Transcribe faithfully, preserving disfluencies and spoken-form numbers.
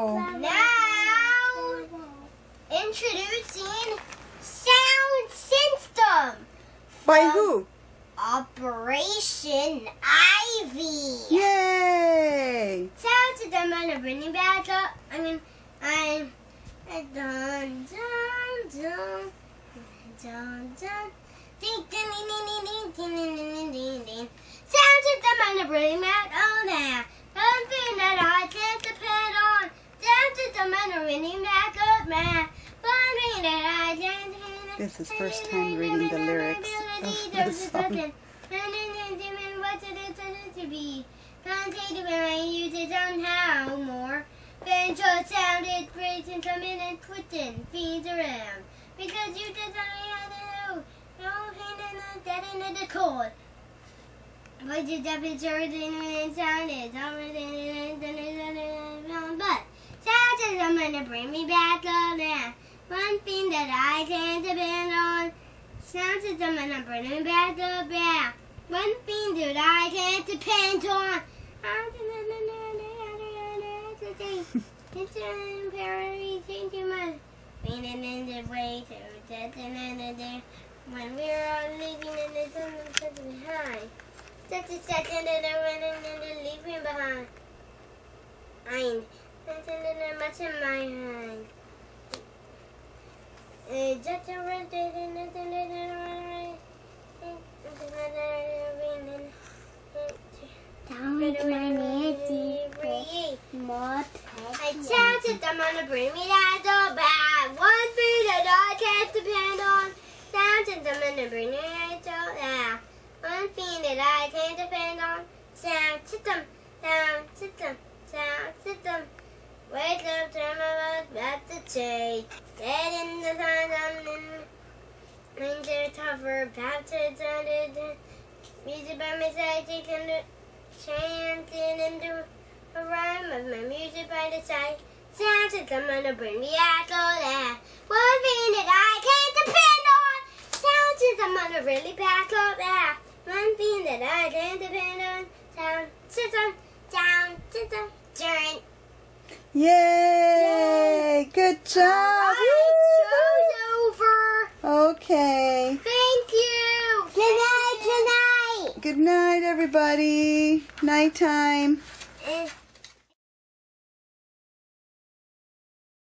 Now, introducing Sound System. By who? Operation Ivy. Yay! Sound System, I'm bringing back up. I mean, I'm dun dun dun dun dun. Ding ding ding ding ding ding ding ding ding. Sound System, I'm bringing back all that. Something that I can't depend on. Sound System, I'm bringing back up, man. Something that I can't. This is first time reading the lyrics of the song. What it is to be. Can't take it when I use it somehow more. Then just sounded great and come in and twisting feeds around. Because you just only had to know. No pain and that in the chord. But your temperature and sound is over but sound System gonna bring me back up there. One thing that I can't depend on. Sound System gonna bring me back up there. One thing that I can't depend on. It's temporary, too much. Meaning in the way to death and another day. When we're all living in the sun and behind. Such a second and a running and a leaving behind. I'm nothing much in my hand. It's just a red day and nothing and I Sound System gonna bring me that so bad. One thing that I can't depend on. Sound System gonna bring me that so bad. One thing that I can't depend on. Sound System, Sound System, Sound System. Wake up, turn my life back to change. Get in the sun, I'm in. Ranger tougher, baptized under the music by my side, taking the chanting into a rhyme of my music by the side. Sound System gonna bring me out all that. One thing that I can't depend on. Sound System gonna really back up that. One thing that I can't depend on. Sound System, Sound System, turn. Yay! Yay. Good job! Right, show's over. Okay. Thank you. Good night, good night. Good night, everybody. Nighttime.